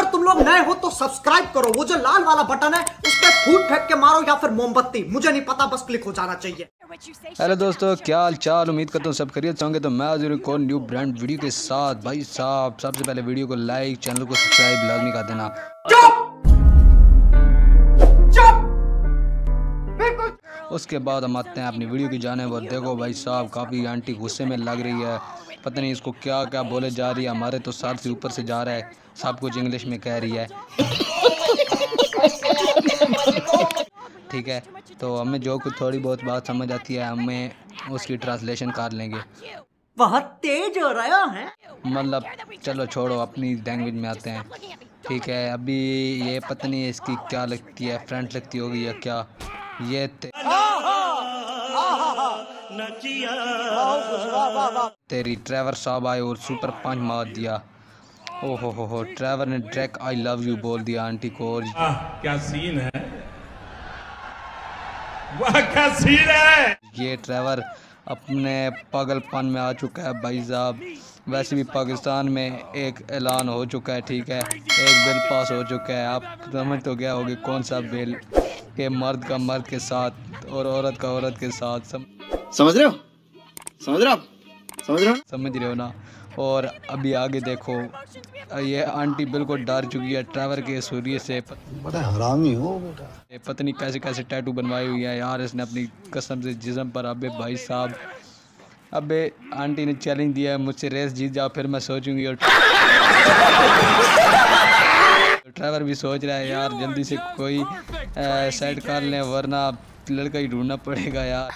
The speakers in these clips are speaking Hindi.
तुम लोग नए हो तो सब्सक्राइब करो, वो जो लाल वाला बटन है उस पर फूट फेंक के मारो या फिर मोमबत्ती, मुझे नहीं पता, बस क्लिक हो जाना चाहिए। हेलो दोस्तों, क्या हाल चाल। उम्मीद करता हूँ सब खैरियत से होंगे। तो मैं हाजिर हूँ न्यू ब्रांड वीडियो के साथ। भाई साहब, सबसे पहले वीडियो को लाइक, चैनल को सब्सक्राइब लाजमी कर देना। उसके बाद हम आते हैं अपनी वीडियो की जानिब। और देखो भाई साहब, काफ़ी आंटी गुस्से में लग रही है, पता नहीं इसको क्या क्या बोले जा रही है। हमारे तो सर से ऊपर से जा रहा है, सब कुछ इंग्लिश में कह रही है। ठीक है, तो हमें जो कुछ थोड़ी बहुत बात समझ आती है हमें उसकी ट्रांसलेशन कर लेंगे। बहुत तेज हो रहा है, मतलब चलो छोड़ो, अपनी लैंग्वेज में आते हैं। ठीक है, अभी ये पता नहीं इसकी क्या लगती है, फ्रेंड लगती होगी या क्या। ये तेरी ट्रेवर साहब आए और सुपर पंच मार दिया। ओहो हो, ट्रेवर ने डायरेक्ट आई लव यू बोल दिया आंटी को। और क्या सीन है, वाह क्या सीन है। ये ट्रेवर अपने पागलपन में आ चुका है भाई साहब। वैसे भी पाकिस्तान में एक ऐलान हो चुका है, ठीक है, एक बिल पास हो चुका है। आप समझ तो गया होगी कौन सा बिल, के मर्द का मर्द के साथ और औरत का औरत के साथ। समझ रहे हो ना। और अभी आगे देखो, ये आंटी बिल्कुल डर चुकी है ट्रेवर के सूर्य से। बड़ा हरामी हो बेटा। पता नहीं कैसे कैसे टैटू बनवाई हुई है यार इसने अपनी कसम से जिस्म पर। अबे भाई साहब, अबे आंटी ने चैलेंज दिया है, मुझसे रेस जीत जाओ फिर मैं सोचूंगी। और ट्रेवर भी सोच रहा है यार जल्दी से कोई सेट कर लें वरना लड़का ही ढूंढना पड़ेगा यार।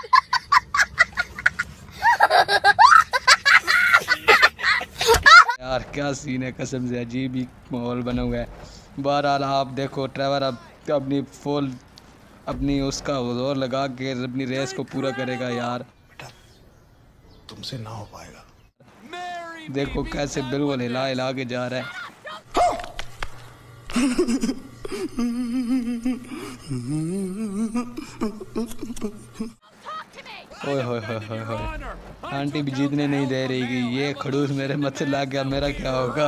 यार क्या सीन है, कसम से अजीब ही माहौल बना हुआ है। बहरहाल आप देखो, ट्रेवर अब अपनी उसका जोर लगा के अपनी रेस को पूरा करेगा यार। तुमसे ना हो पाएगा। देखो कैसे बिल्कुल हिला हिला के जा रहा है। ओए होए होए होए होए, आंटी भी जीतने नहीं दे रही कि ये खड़ूस मेरे मत से लग गया, मेरा क्या होगा।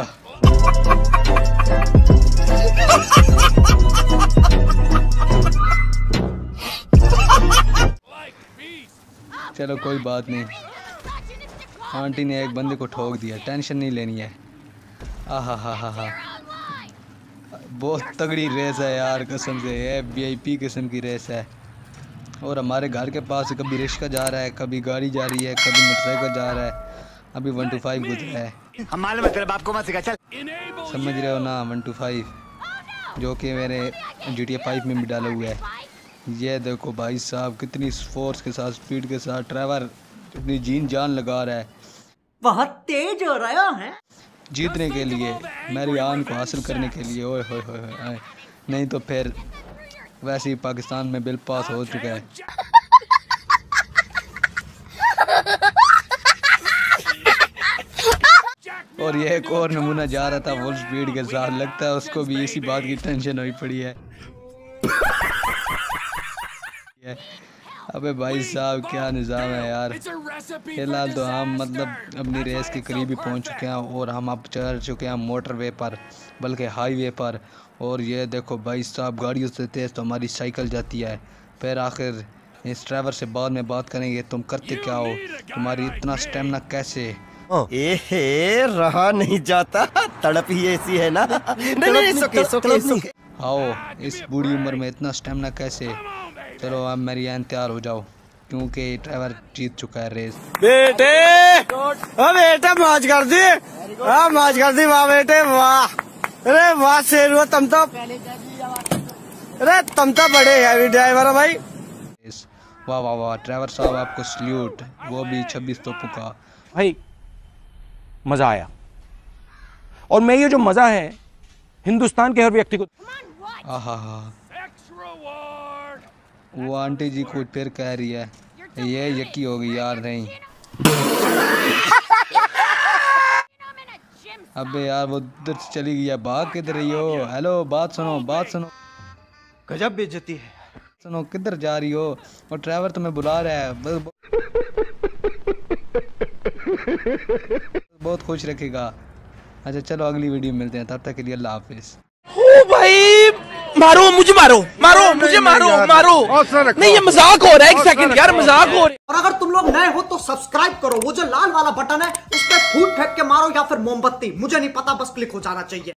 चलो कोई बात नहीं, आंटी ने एक बंदे को ठोक दिया, टेंशन नहीं लेनी है। आहा हा हा हा, बहुत तगड़ी रेस है यार कसम से, ये VIP किस्म की रेस है। और हमारे घर के पास से कभी रिक्शा जा रहा है, कभी गाड़ी जा रही है, कभी मोटरसाइकिल जा रहा है। अभी 1 to 5 गुजरा है। हमारे तेरे बाप को मत सिखा, चल। समझ रहे हो ना, 1 to 5 जो कि मेरे GTA 5 में भी डाला हुआ है। ये देखो भाई साहब, कितनी फोर्स के साथ, स्पीड के साथ ट्रेवर अपनी जीन जान लगा रहा है। बहुत तेज हो रहा है, जीतने के लिए, मेरी आन को हासिल करने के लिए। ओए होए होए होए, नहीं तो फिर वैसे ही पाकिस्तान में बिल पास हो चुका है। और ये एक और नमूना जा रहा था फुल स्पीड के साथ, लगता है उसको भी इसी बात की टेंशन हुई पड़ी है। अबे भाई साहब क्या निज़ाम है यार। फिलहाल तो हम मतलब अपनी रेस के करीब ही पहुंच चुके हैं और हम अब चल चुके हैं मोटरवे पर, बल्कि हाईवे पर। और ये देखो भाई साहब, गाड़ियों से तेज़ तो हमारी साइकिल जाती है। फिर आखिर इस ड्राइवर से बाद में बात करेंगे, तुम करते क्या हो, तुम्हारी इतना स्टेमिना कैसे। एहे, रहा नहीं जाता, तड़प ही ऐसी है ना। नहीं, सोके। आओ, इस बूढ़ी उम्र में इतना स्टेमिना कैसे। चलो अब मेरी आन तैयार हो जाओ, क्योंकि ड्राइवर जीत चुका है रेस। बेटे मौज कर दी, मौज कर दी, वाह बेटे वाह। अरे वाह शेर हुआ तुम तो, अरे तुम तो बड़े हैवी ड्राइवर हो भाई। वाह वाह वाह, ड्राइवर साहब आपको सल्यूट, वो भी 26 तोपों का। भाई मजा आया, और मैं ये जो मजा है हिंदुस्तान के हर व्यक्ति को। आहा हा, वो आंटी जी कुछ फिर कह रही है, ये यकी होगी यार। नहीं अबे यार वो उधर चली गई है, भाग किधर रही हो। हेलो, बात सुनो। गजब बेइज्जती है। सुनो, किधर जा रही हो। और ड्राइवर तुम्हें बुला रहा है, बहुत खुश रखेगा। अच्छा चलो अगली वीडियो में मिलते हैं, तब तक के लिए अल्लाह हाफिज़। ओ भाई मारो मुझे, मारो मारो मुझे, मारो मारो। नहीं ये मजाक हो रहा है, एक सेकंड यार, मजाक हो रहा है। और अगर तुम लोग नए हो तो सब्सक्राइब करो, वो जो लाल वाला बटन है उस पर फूट फेंक के मारो या फिर मोमबत्ती, मुझे नहीं पता, बस क्लिक हो जाना चाहिए।